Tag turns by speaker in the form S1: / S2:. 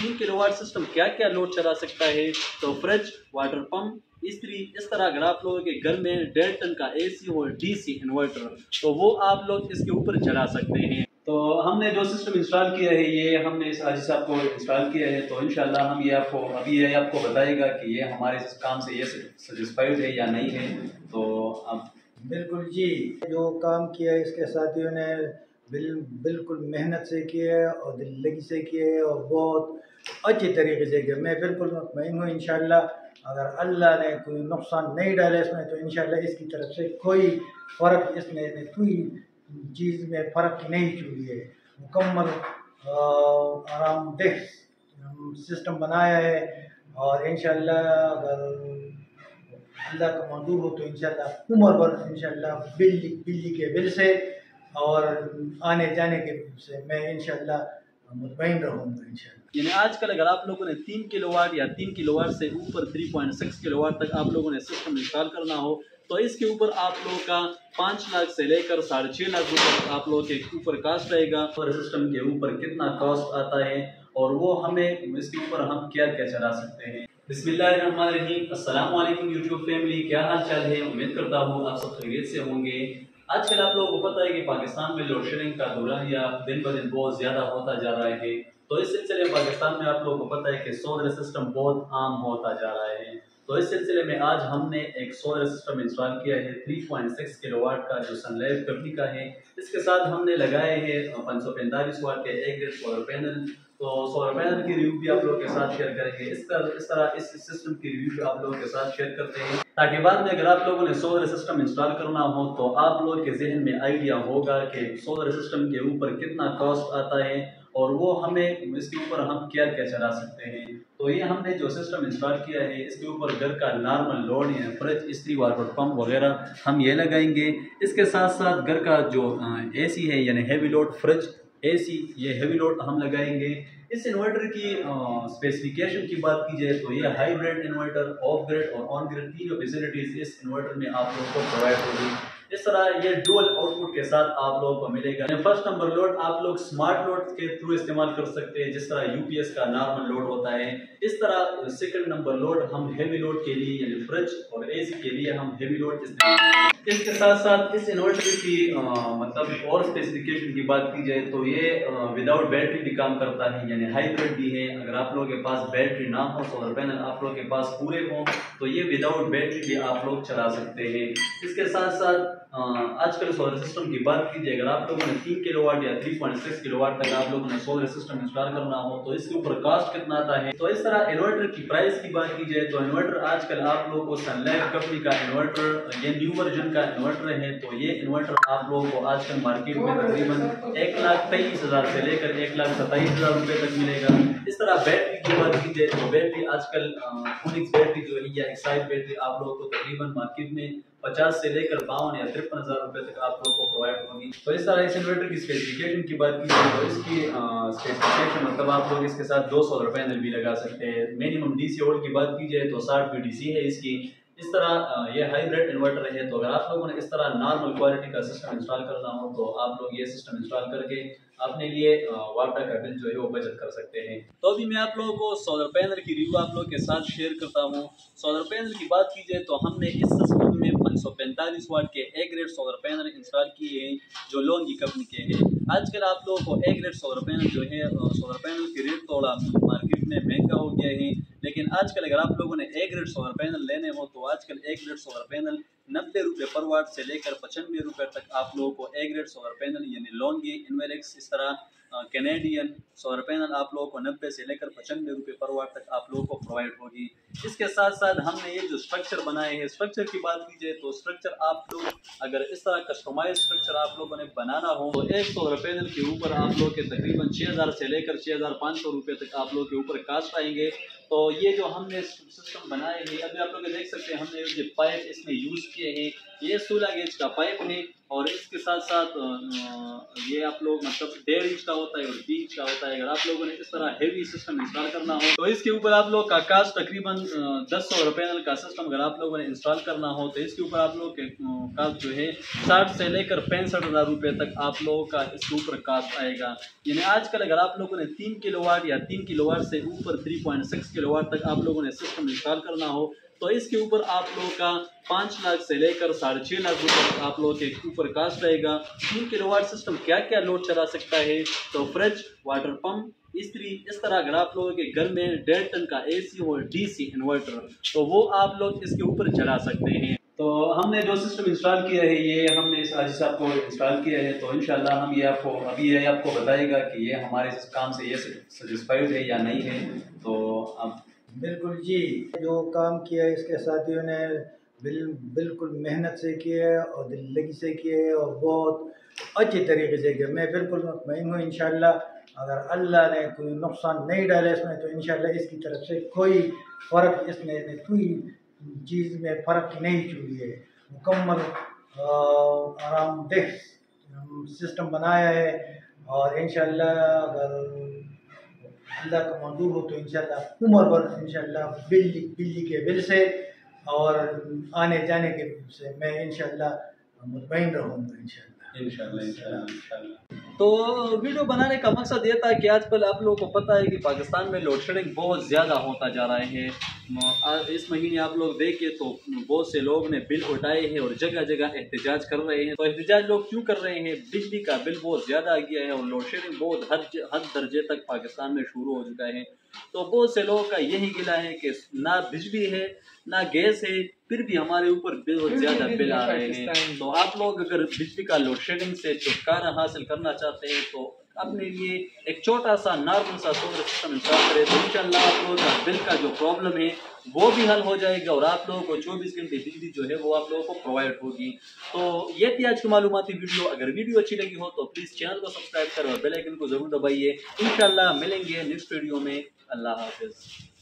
S1: 3 kilowatt system क्या क्या load चला सकता है, तो फ्रिज, वाटर पंप, इस्त्री, इस तरह अगर आप लोगों के घर में 1.5 टन का AC हो, DC इन्वर्टर, तो वो आप लोग इसके ऊपर चला सकते हैं। तो हमने जो सिस्टम इंस्टॉल किया है ये हमने इस आजिज साहब को इंस्टॉल किया है, तो इंशाल्लाह हम ये आपको बताएगा कि ये हमारे इस काम से ये सेटिस्फाइड है या नहीं है। तो अब
S2: बिल्कुल जी, जो काम किया है इसके साथियों ने बिल्कुल मेहनत से किया है और दिल लगी से किया है और बहुत अच्छी तरीके से किया। मैं बिल्कुल मुतमईन हूँ। इंशाल्लाह अगर अल्लाह ने कोई नुकसान नहीं डाला इसमें तो इंशाल्लाह इसकी तरफ से कोई फ़र्क इसमें कोई चीज़ में फ़र्क नहीं चुकी है। मुकम्मल आरामदेह सिस्टम बनाया है और इंशाल्लाह अगर अल्लाह का मंजूर हो तो इंशाल्लाह उम्र भर इंशाल्लाह बिजली के बिल से और आने जाने के से मैं इंशाल्लाह मुतमईन रहूँगा इंशाल्लाह।
S1: यानी आजकल अगर आप लोगों ने 3 किलोवाट या 3 किलोवाट से ऊपर 3.6 किलोवाट तक आप लोगों ने सिस्टम इंस्टॉल करना हो, तो इसके ऊपर आप लोगों का 5 लाख से लेकर 6.5 लाख रुपये आप लोगों के ऊपर कास्ट रहेगा। और सिस्टम के ऊपर कितना कॉस्ट आता है और वो हमें इसके ऊपर हम क्या क्या चला सकते हैं। बिस्मिल्लाहिर्रहमानिर्रहीम, अस्सलाम वालेकुम यूट्यूब फैमिली, क्या हाल चाल है? उम्मीद करता हूँ आप सब खैरियत से होंगे। आजकल आप लोगों को पता है कि पाकिस्तान में लोड शेडिंग का दौरान या दिन ब दिन बहुत ज़्यादा होता जा रहा है, तो इस सिलसिले में पाकिस्तान में आप लोगों को पता है कि सोलर सिस्टम बहुत आम होता जा रहा है। तो इस सिलसिले में आज हमने एक सोलर सिस्टम इंस्टॉल किया है 3.6 किलोवाट का, जो सनलाइफ कंपनी का है। इसके साथ हमने लगाए हैं 545 वाट के एक ग्रेड सोलर पैनल। तो सोलर पैनल की रिव्यू भी आप लोगों के साथ शेयर करेंगे। इस तरह इस सिस्टम की रिव्यू भी आप लोगों के साथ शेयर करते हैं, ताकि बाद में अगर आप लोगों ने सोलर सिस्टम इंस्टॉल करना हो तो आप लोगों के जहन में आइडिया होगा कि सोलर सिस्टम के ऊपर कितना कॉस्ट आता है और वो हमें इसके ऊपर हम क्या क्या चला सकते हैं। तो ये हमने जो सिस्टम इंस्टॉल किया है इसके ऊपर घर का नॉर्मल लोड या फ्रिज, इस्त्री, वाटर पंप वगैरह हम ये लगाएंगे। इसके साथ साथ घर का जो AC है यानी हैवी लोड फ्रिज, AC, ये हैवी लोड हम लगाएंगे। इस इन्वर्टर की स्पेसिफिकेशन की बात की जाए तो ये हाइब्रिड इन्वर्टर, ऑफ ग्रिड और ऑन ग्रिड तीनों फैसिलिटीज इस इन्वर्टर में आप लोगों को प्रोवाइड होगी। इस तरह ये डुअल आउटपुट के साथ आप लोगों को मिलेगा। फर्स्ट नंबर लोड आप लोग स्मार्ट लोड के थ्रू इस्तेमाल कर सकते हैं, जिस तरह UPS का नॉर्मल लोड होता है। इस तरह सेकंड नंबर लोड हम हेवी लोड के लिए यानी फ्रिज और AC के लिए हम हेवी लोड इस्तेमाल। इसके साथ साथ इस इन्वर्टर की मतलब और स्पेसिफिकेशन की बात की जाए तो ये विदाउट बैटरी भी काम करता है, यानी हाइब्रिड भी है। अगर आप लोगों के पास बैटरी ना हो, सोलर पैनल आप लोगों के पास पूरे हो, तो ये विदाउट बैटरी भी आप लोग चला सकते हैं। इसके साथ साथ आजकल सोलर सिस्टम की बात की जाए, अगर आप लोगों ने 3 किलोवाट या 3.6 किलोवाट तक आप लोगों ने सोलर सिस्टम इंस्टॉल करना हो तो इसके ऊपर कॉस्ट कितना आता है। तो इस तरह इन्वर्टर की प्राइस की बात की जाए तो इन्वर्टर आजकल आप लोगों को सनलाइफ कंपनी का इन्वर्टर, ये न्यू वर्जन का इन्वर्टर है, तो ये इन्वर्टर आप लोगों को आजकल मार्केट में तकरीबन 1,23,000 से लेकर 1,27,000 रुपये तक मिलेगा। इस तरह बैटरी की बात की जाए तो बैटरी आजकल फोनिक्स बैटरी जो है या एक्साइड बैटरी आप लोगों को तकरीबन मार्केट में 50 से लेकर 52 या 53,000 रुपये तक आप लोगों को प्रोवाइड होगी। तो इस तरह इस इन्वर्टर की स्पेसिफिकेशन की बात की जाए तो इसकी स्पेसिफिकेशन मतलब आप लोग इसके साथ 2 सोलर पैनल भी लगा सकते हैं। मिनिमम DC वोल्ट की बात की जाए तो 60 VDC है इसकी। इस तरह ये हाइब्रिड इन्वर्टर है, तो अगर आप लोगों ने इस तरह नॉर्मल क्वालिटी का सिस्टम इंस्टॉल करना हो तो आप लोग ये सिस्टम इंस्टॉल करके अपने लिए वाटर का बिल जो है वो बचत कर सकते हैं। तो अभी मैं आप लोगों को सोलर पैनल की रिव्यू आप लोगों के साथ शेयर करता हूँ। सोलर पैनल की बात की जाए तो हमने इस सिस्टम में 545 वाट के A grade solar panel install किए हैं, जो लोंगी कंपनी के हैं। आजकल आप लोगों को A ग्रेड सोलर पैनल जो है, सोलर पैनल की रेट थोड़ा मार्केट में महंगा हो गया है, लेकिन आजकल अगर आप लोगों ने A ग्रेड सोलर पैनल लेने हो तो आजकल A ग्रेड सोलर पैनल 90 रुपये पर वाट से लेकर 95 रुपये तक आप लोगों को A ग्रेड सोलर पैनल यानी लोंगी, इन्वेरेक्स, इस तरह कैनेडियन सोलर पैनल आप लोगों को 90 से लेकर 95 रुपये पर वाट तक आप लोगों को प्रोवाइड होगी। इसके साथ साथ हमने ये जो स्ट्रक्चर बनाए हैं, स्ट्रक्चर की बात की जाए तो स्ट्रक्चर आप लोग अगर इस तरह कस्टमाइज स्ट्रक्चर आप लोगों ने बनाना हो तो एक सोलर पैनल के ऊपर आप लोग के तकरीबन 6,000 से लेकर 6,500 रुपये तक आप लोग के ऊपर कास्ट आएंगे। तो ये जो हमने सिस्टम बनाए हैं, अभी आप लोग देख सकते हैं हमने जो पाइप इसमें यूज़ किए हैं ये 16 गेज का पाइप है, और इसके साथ साथ ये आप लोग मतलब 1.5 इंच का होता है और 20 इंच का होता है। अगर आप लोगों ने इस तरह हेवी सिस्टम इंस्टॉल करना हो तो इसके ऊपर आप लोग का कास्ट तकरीबन 10 पैनल का सिस्टम अगर आप लोगों ने इंस्टॉल करना हो तो इसके ऊपर आप लोगों के कास्ट जो है 60 से लेकर 65,000 रुपये तक आप लोगों का इसके ऊपर कास्ट आएगा। यानी आजकल अगर आप लोगों ने 3 किलोवाट या 3 किलोवाट से ऊपर 3.6 किलोवाट तक आप लोगों ने सिस्टम इंस्टॉल करना हो तो इसके ऊपर आप लोगों का 5 लाख से लेकर 6.5 लाख रुपये आप लोगों के ऊपर कास्ट रहेगा। 3 किलोवाट सिस्टम क्या क्या लोड चला सकता है, तो फ्रिज, वाटर पंप, इस्त्री, इस तरह अगर आप लोगों के घर में 1.5 टन का AC हो DC इन्वर्टर तो वो आप लोग इसके ऊपर चला सकते हैं। तो हमने जो सिस्टम इंस्टॉल किया है ये हमने इस हाजी साहब को इंस्टॉल किया है, तो इंशाल्लाह हम ये आपको बताएगा कि ये हमारे इस काम से ये सेटिस्फाइड है या नहीं है। तो अब
S2: बिल्कुल जी, जो काम किया है इसके साथियों ने बिल्कुल मेहनत से किया है और दिल लगी से किया है और बहुत अच्छे तरीके से किया। मैं बिल्कुल मुतमईन हूँ इंशाल्लाह। अगर अल्लाह ने कोई नुकसान नहीं डाला इसमें तो इंशाल्लाह इसकी तरफ से कोई फ़र्क इसमें कोई चीज़ में फ़र्क नहीं चुकी है। मुकम्मल आरामदेह सिस्टम बनाया है और इंशाल्लाह अगर अल्लाह का मंजूर हो तो इंशाल्लाह उम्र भर इंशाल्लाह बिजली के बिल से और आने जाने के से मैं इंशाल्लाह मुतमईन रहूँगा इंशाल्लाह।
S1: तो वीडियो बनाने का मकसद ये था कि आजकल आप लोगों को पता है कि पाकिस्तान में लोड शेडिंग बहुत ज़्यादा होता जा रहा है। इस महीने आप लोग देखें तो बहुत से लोग ने बिल उठाए हैं और जगह जगह एहतजाज कर रहे हैं। तो एहतजाज लोग क्यों कर रहे हैं? बिजली का बिल बहुत ज़्यादा आ गया है और लोड शेडिंग बहुत हद दर्जे तक पाकिस्तान में शुरू हो चुका है। तो बहुत से लोगों का यही गिला है कि ना बिजली है ना गैस है, फिर भी हमारे ऊपर बहुत ज़्यादा बिल आ रहे हैं। तो आप लोग अगर बिजली का लोड शेडिंग से छुटकारा हासिल करना चाहते हैं तो अपने लिए एक छोटा सा नॉर्मल सा सोलर सिस्टम इंस्टॉल करें तो इंशाल्लाह आप लोगों का बिल का जो प्रॉब्लम है वो भी हल हो जाएगा और आप लोगों को 24 घंटे बिजली जो है वो आप लोगों को प्रोवाइड होगी। तो ये थी आज की मालूमाती वीडियो। अगर वीडियो अच्छी लगी हो तो प्लीज़ चैनल को सब्सक्राइब करें और बेल आइकन को जरूर दबाइए। इंशाल्लाह मिलेंगे नेक्स्ट वीडियो में। अल्लाह हाफिज़।